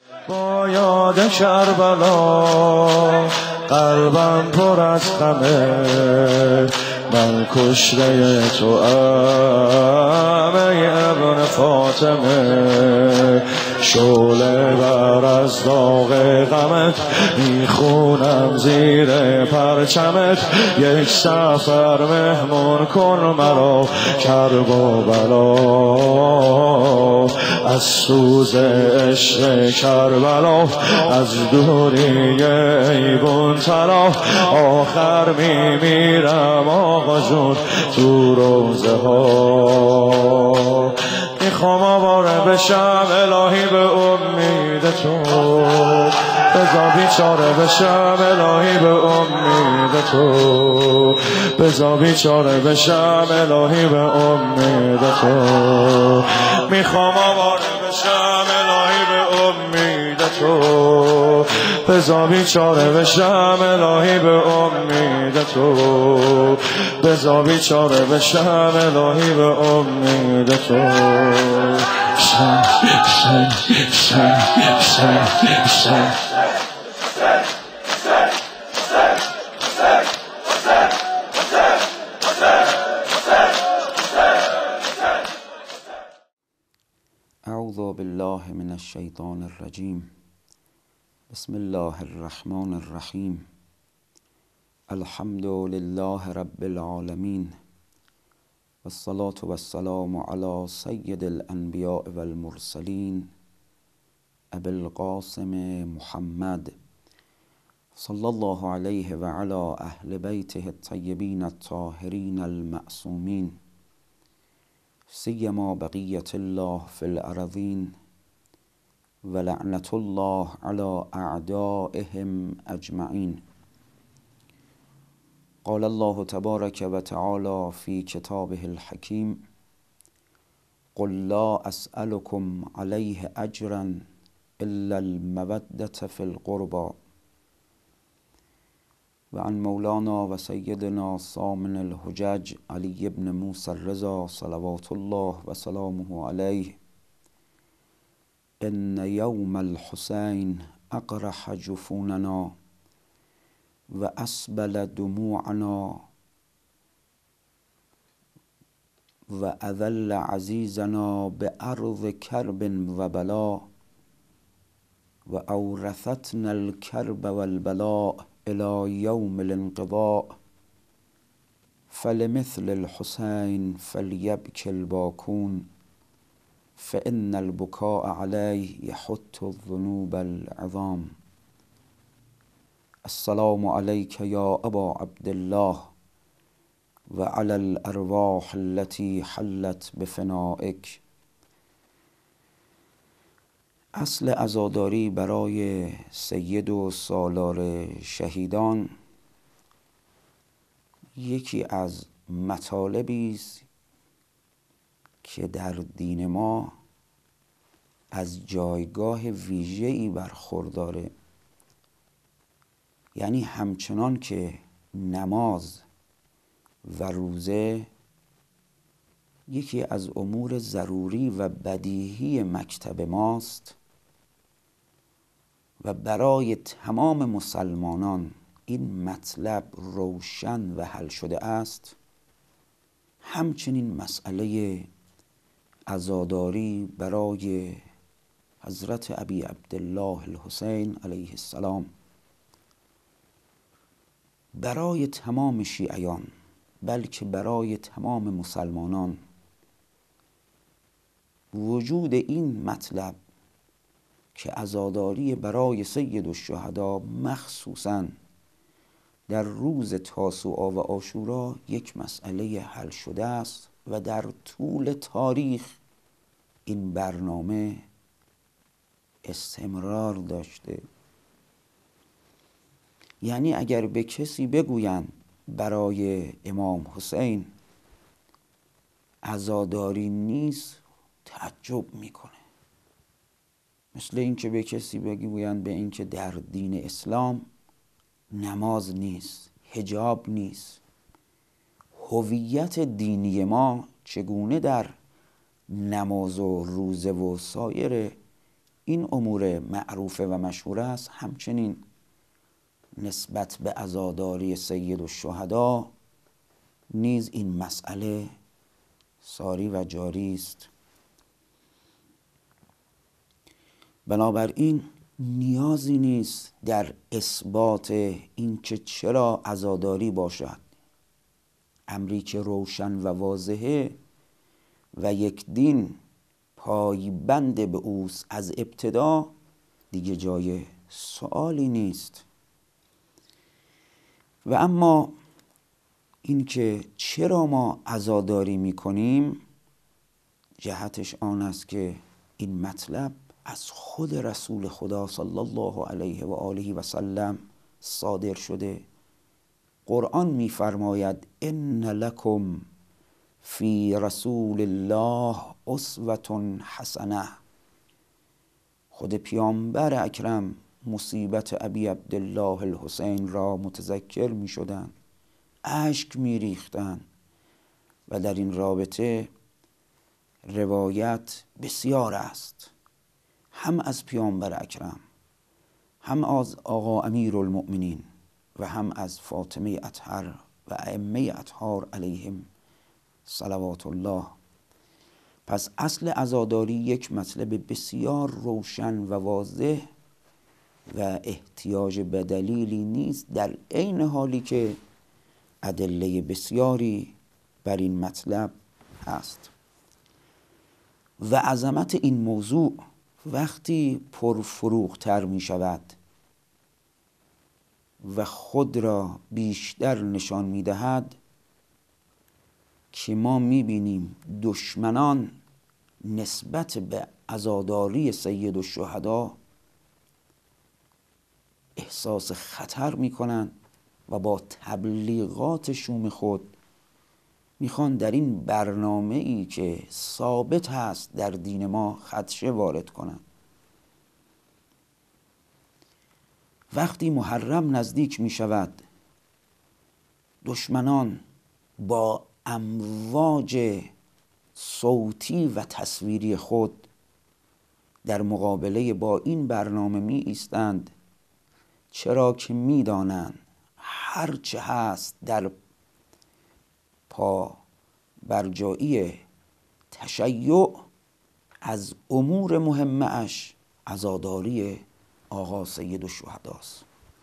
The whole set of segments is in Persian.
با یاد کربلا قلبم پر از غمه، من کشته تو ام ای ابن فاطمه. شعله بر از داغ غمت میخونم زیر پرچمت، یک سفر مهمون کن مرا کرب و بلا. از سوز عشق کربلا، از دوری ایوون طلا، آخر میمیرم آقا جون تو روزه ها. میخوام آواره بشم الهی به امید تو، بذار بیچاره بشم الهی به امید تو، بذار بیچاره بشم الهی به امید تو. میخوام آواره بشم الهی به امید تو، بذار بیچاره بشم الهی به امید تو، بذار بیچاره بشم الهی به امید تو. شن شن شن شن شن اعوذ بالله من الشیطان الرجیم. بسم الله الرحمن الرحیم. الحمد لله رب العالمین، والصلاة والسلام علی سید الانبیاء والمرسلین ابی القاسم محمد صلی الله علیه و علی اهل بیته الطیبین الطاهرین المعصومین، سیما بقیة الله فی الارضین و لعنة الله علی اعدائهم اجمعین. قال الله تبارک و تعالی فی کتابه الحکیم: قل لا اسألكم علیه اجرا الا المودة فی القربى. و عن مولانا و سیدنا صامن الحجج علی بن موسی الرضا صلوات الله و سلامه علیه: ان یوم الحسین اقرح جفوننا و اسبل دموعنا و اذل عزیزنا بأرض کرب و بلا و اورثتنا الکرب والبلاء الى یوم الانقضاء. فلمثل الحسین فلیبک الباکون فإن البكاء علیه یحط الذنوب العظام. السلام علیک یا ابا عبدالله و علی الارواح التي حلت بفنائک. اصل عزاداری برای سید و سالار شهیدان یکی از مطالبی است که در دین ما از جایگاه ویژه‌ای برخورداره. یعنی همچنان که نماز و روزه یکی از امور ضروری و بدیهی مکتب ماست و برای تمام مسلمانان این مطلب روشن و حل شده است، همچنین مسئله عزاداری برای حضرت ابی عبدالله الحسین علیه السلام برای تمام شیعیان، بلکه برای تمام مسلمانان، وجود این مطلب که عزاداری برای سید الشهدا مخصوصاً در روز تاسوعا و عاشورا یک مسئله حل شده است و در طول تاریخ این برنامه استمرار داشته. یعنی اگر به کسی بگویند برای امام حسین عزاداری نیست، تعجب میکنه. مثل اینکه به کسی بگویند به اینکه در دین اسلام نماز نیست، حجاب نیست. هویت دینی ما چگونه در نماز و روزه و سایر این امور معروفه و مشهور است، همچنین نسبت به عزاداری سید الشهدا نیز این مسئله ساری و جاری است. بنابراین نیازی نیست در اثبات این که چرا عزاداری باشد، امری که روشن و واضحه و یک دین پایبند به اوست از ابتدا، دیگه جای سوالی نیست. و اما اینکه چرا ما عزاداری میکنیم، جهتش آن است که این مطلب از خود رسول خدا صلی الله علیه و آله و سلم صادر شده. قرآن میفرماید ان لکم فی رسول الله اسوة حسنه. خود پیامبر اکرم مصیبت ابی عبدالله الحسین را متذکر می شدند، اشک می ریختند و در این رابطه روایت بسیار است، هم از پیامبر اکرم، هم از آقا امیر المؤمنین و هم از فاطمه اطهر و ائمه اطهار علیهم صلوات الله. پس اصل عزاداری یک مطلب بسیار روشن و واضح و احتیاج به دلیلی نیست، در عین حالی که ادله بسیاری بر این مطلب هست. و عظمت این موضوع وقتی پرفروغ‌تر می شود و خود را بیشتر نشان می دهد که ما می بینیم دشمنان نسبت به عزاداری سید الشهدا احساس خطر می کنند و با تبلیغات شوم خود میخوان در این برنامه ای که ثابت هست در دین ما خدشه وارد کنند. وقتی محرم نزدیک می شود، دشمنان با امواج صوتی و تصویری خود در مقابله با این برنامه می ایستند، چرا که می دانند هرچه هست در پا برجایی تشیع از امور مهمه اش عزاداری آقا سید الشهداست.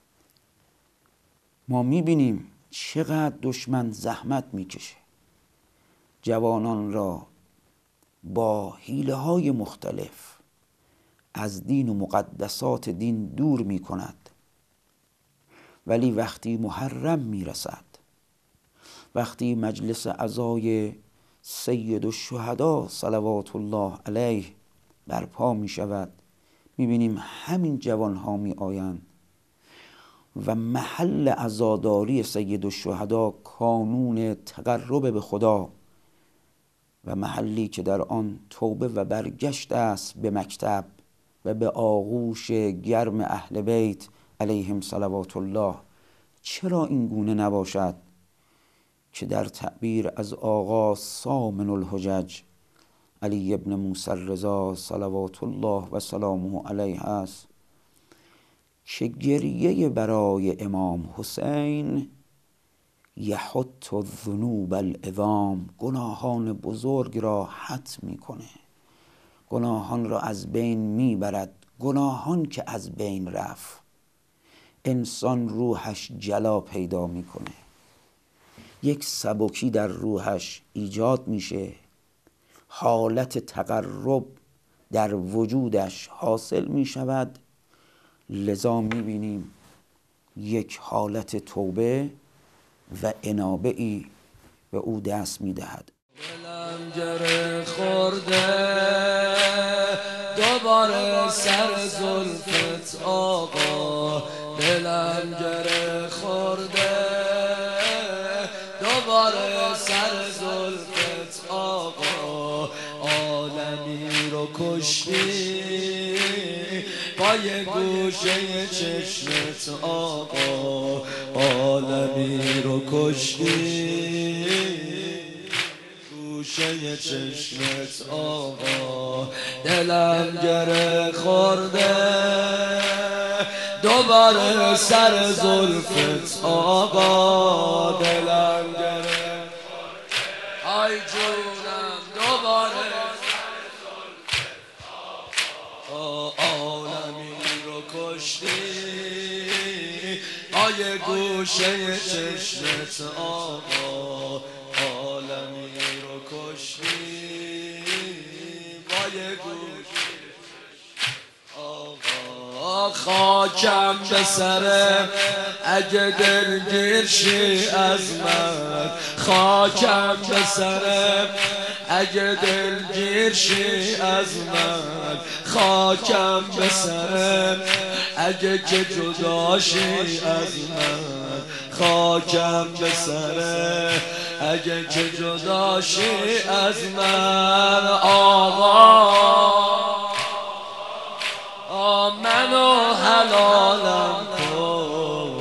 ما میبینیم چقدر دشمن زحمت میکشه، جوانان را با حیله های مختلف از دین و مقدسات دین دور میکند، ولی وقتی محرم میرسد، وقتی مجلس عزای سید الشهدا صلوات الله علیه برپا می شود، می بینیم همین جوان ها می آیند و محل عزاداری سید الشهدا کانون تقرب به خدا و محلی که در آن توبه و برگشت است به مکتب و به آغوش گرم اهل بیت علیهم صلوات الله. چرا این گونه نباشد که در تعبیر از آقا سامن الحجج علی ابن موسی الرضا صلوات الله و سلامه علیه است که گریه برای امام حسین یحط الذنوب العظام، گناهان بزرگ را حط میکنه، گناهان را از بین میبرد. گناهان که از بین رفت، انسان روحش جلا پیدا میکنه، یک سبکی در روحش ایجاد میشه، حالت تقرب در وجودش حاصل میشود. لذا میبینیم یک حالت توبه و انابه ای به او دست میدهد. دلم گره خورده دوباره سر زلفت آقا، دلم گره خورده دوباره سر زلفت آقا، عالمی رو کشتی با یه گوشه چشمت آقا، عالمی رو کشتی گوشه گوشه چشمت آقا، دلم گره خورده دوباره سر زلفت آقا، دلم گره آی جونم دوباره سر زلفت آقا، عالمی رو کشتی آی گوشه چشمت آقا، عالمی رو کشتی آی گوشه آقا، خاکم به سرم اگه دلگیر شی از من، خاکم به سرم اگه دلگیر شی از من، خاکم به سرم اگه که جدا شی از من، خاکم به سرم اگه که جدا شی از من آقا، منو حلالم کن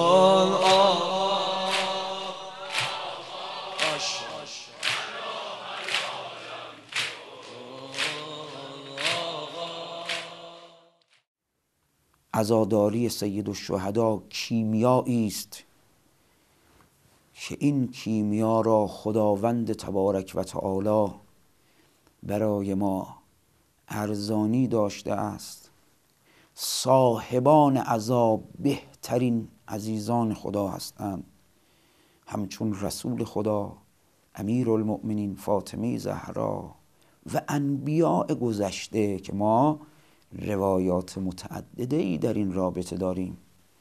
عزاداری سید الشهدا کیمیایی است که این کیمیا را خداوند تبارک و تعالی برای ما ارزانی داشته است. صاحبان عزا بهترین عزیزان خدا هستند، همچون رسول خدا، امیرالمؤمنین فاطمه زهرا و انبیاء گذشته که ما روایات متعدده ای در این رابطه داریم.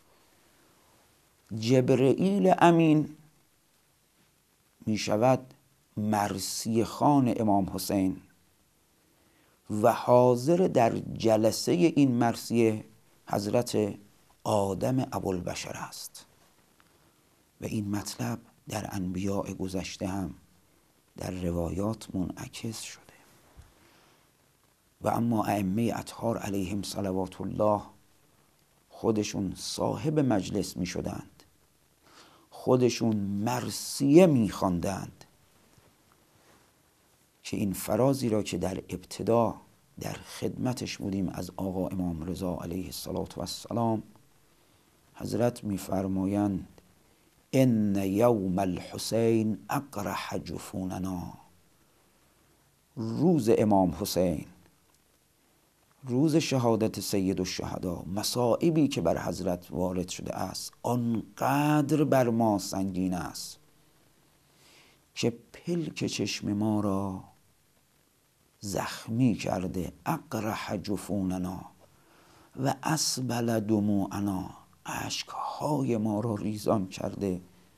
جبرئیل امین می شود مرثیه خوان امام حسین و حاضر در جلسه این مرثیه حضرت آدم ابوالبشر است و این مطلب در انبیاء گذشته هم در روایات منعکس شده. و اما ائمه اطهار علیهم صلوات الله خودشون صاحب مجلس می شدند، خودشون مرثیه می خواندند که این فرازی را که در ابتدا در خدمتش بودیم از آقا امام رضا علیه السلام، حضرت می‌فرمایند ان یوم الحسین اقرح جفوننا، روز امام حسین، روز شهادت سید الشهدا، مصائبی که بر حضرت وارد شده است آنقدر بر ما سنگین است که پلک چشم ما را زخمی کرده. اقرح جفوننا و اسبل دموعنا، اشکهای ما را ریزان کرده.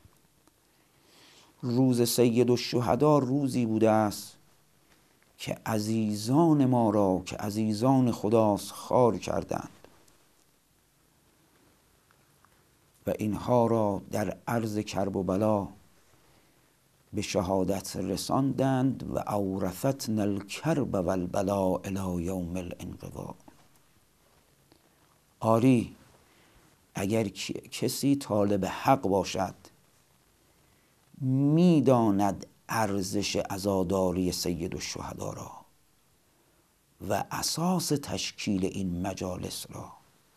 روز سید الشهدا روزی بوده است که عزیزان ما را که عزیزان خداست خوار کردند و اینها را در عرض کرب و بلا به شهادت رساندند و اورثتنا الکرب و البلا الی یوم الانقضاء. آری اگر کسی طالب حق باشد میداند ارزش عزاداری سید الشهدا را و اساس تشکیل این مجالس را،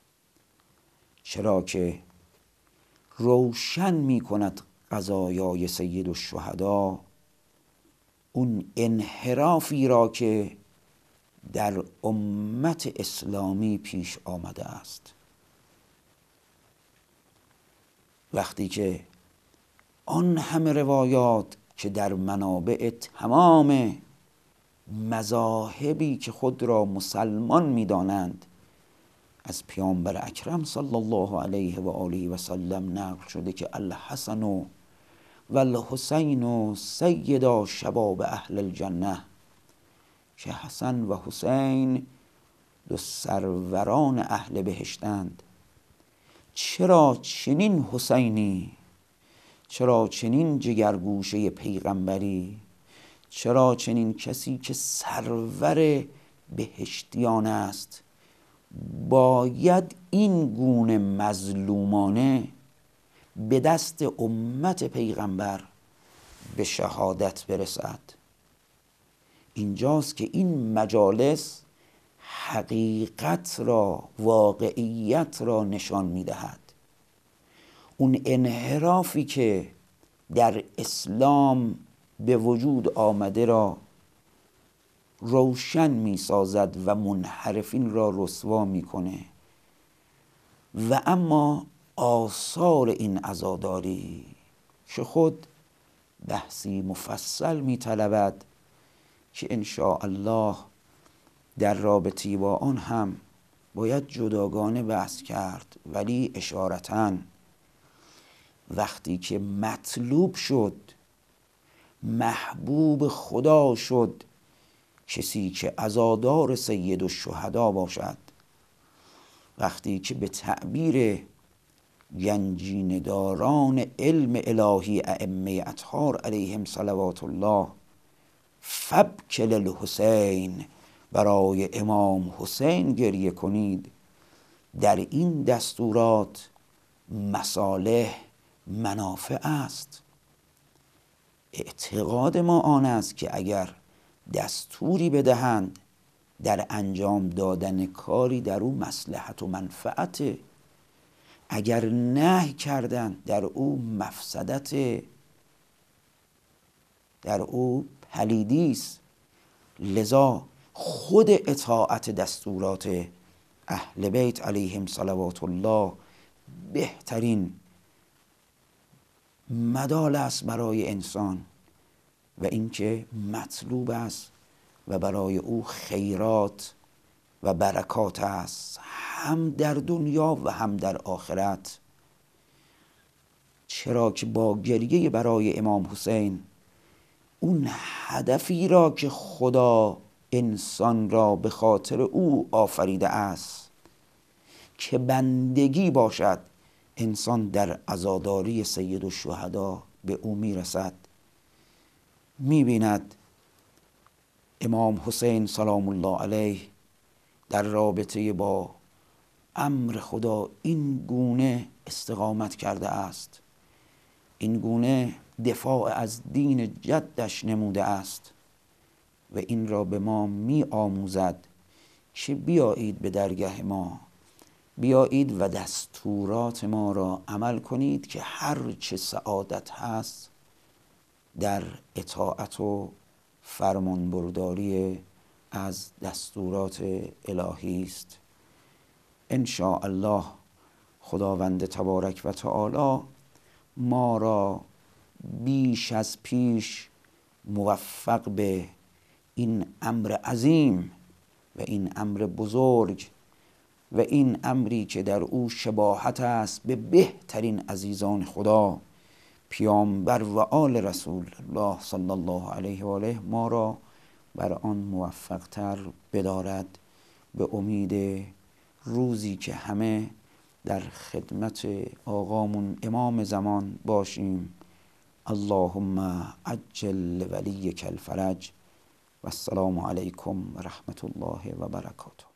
چرا که روشن می کند قضایای سید الشهدا اون انحرافی را که در امت اسلامی پیش آمده است. وقتی که آن همه روایات که در منابع تمام مذاهبی که خود را مسلمان می‌دانند از پیامبر اکرم صلی الله علیه و آله و سلم نقل شده که الحسن و الحسین سیدا شباب اهل الجنه، که حسن و حسین دو سروران اهل بهشتند. چرا چنین حسینی، چرا چنین جگرگوشه پیغمبری، چرا چنین کسی که سرور بهشتیان است باید این گونه مظلومانه به دست امت پیغمبر به شهادت برسد؟ اینجاست که این مجالس حقیقت را، واقعیت را نشان میدهد. اون انحرافی که در اسلام به وجود آمده را روشن میسازد و منحرفین را رسوا میکنه. و اما آثار این عزاداری که خود بحثی مفصل میطلبد که ان شاء الله در رابطه با آن هم باید جداگانه بحث کرد، ولی اشارتاً وقتی که مطلوب شد، محبوب خدا شد کسی که عزادار سید الشهدا باشد، وقتی که به تعبیر گنجینه داران علم الهی ائمه اطهار علیهم صلوات الله فبکل الحسین، برای امام حسین گریه کنید، در این دستورات مصالح منافع است. اعتقاد ما آن است که اگر دستوری بدهند در انجام دادن کاری در او مصلحت و منفعت، اگر نهی کردند در او مفسدت، در او پلیدی است. لذا خود اطاعت دستورات اهل بیت علیهم صلوات الله بهترین مدال است برای انسان و اینکه مطلوب است و برای او خیرات و برکات است، هم در دنیا و هم در آخرت. چرا که با گریه برای امام حسین اون هدفی را که خدا انسان را به خاطر او آفریده است که بندگی باشد، انسان در عزاداری سید الشهدا به او میرسد. میبیند امام حسین سلام الله علیه در رابطه با امر خدا این گونه استقامت کرده است، این گونه دفاع از دین جدش نموده است و این را به ما می آموزد که بیایید به درگاه ما، بیایید و دستورات ما را عمل کنید که هر چه سعادت هست در اطاعت و فرمانبرداری از دستورات الهی است. ان شاء الله خداوند تبارک و تعالی ما را بیش از پیش موفق به این امر عظیم و این امر بزرگ و این امری که در او شباهت است به بهترین عزیزان خدا پیامبر و آل رسول الله صلی الله علیه و آله ما را بر آن موفق تر بدارد، به امید روزی که همه در خدمت آقامون امام زمان باشیم. اللهم عجل ولیک الفرج و السلام علیکم و رحمت الله و برکاته.